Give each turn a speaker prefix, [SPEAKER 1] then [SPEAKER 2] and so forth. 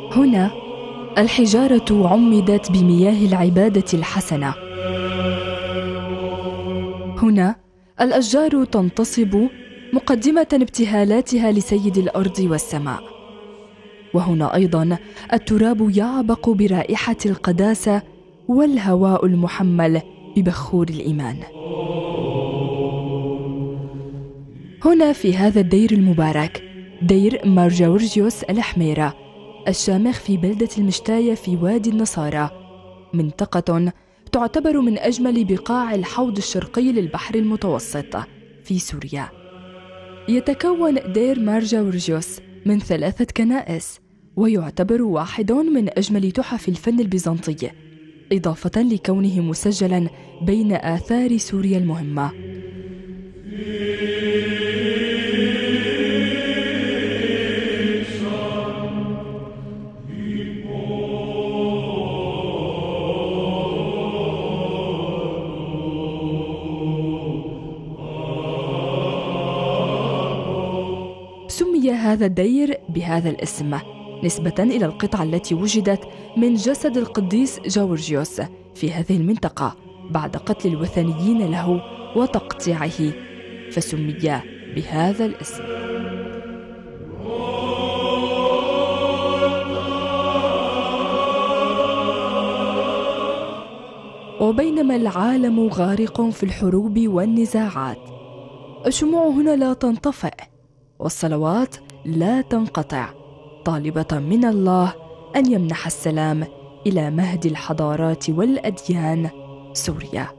[SPEAKER 1] هنا الحجارة عمدت بمياه العبادة الحسنة. هنا الأشجار تنتصب مقدمة ابتهالاتها لسيد الأرض والسماء. وهنا أيضا التراب يعبق برائحة القداسة والهواء المحمل ببخور الإيمان. هنا في هذا الدير المبارك، دير مار جورجيوس الحميرة الشامخ في بلدة المشتاية في وادي النصارى، منطقة تعتبر من أجمل بقاع الحوض الشرقي للبحر المتوسط في سوريا. يتكون دير مار جورجيوس من 3 كنائس، ويعتبر واحد من أجمل تحف الفن البيزنطي، إضافة لكونه مسجلا بين آثار سوريا المهمة. سمي هذا الدير بهذا الاسم نسبة إلى القطعة التي وجدت من جسد القديس جورجيوس في هذه المنطقة بعد قتل الوثنيين له وتقطيعه، فسمي بهذا الاسم. وبينما العالم غارق في الحروب والنزاعات، الشموع هنا لا تنطفئ والصلوات لا تنقطع، طالبة من الله أن يمنح السلام إلى مهد الحضارات والأديان، سوريا.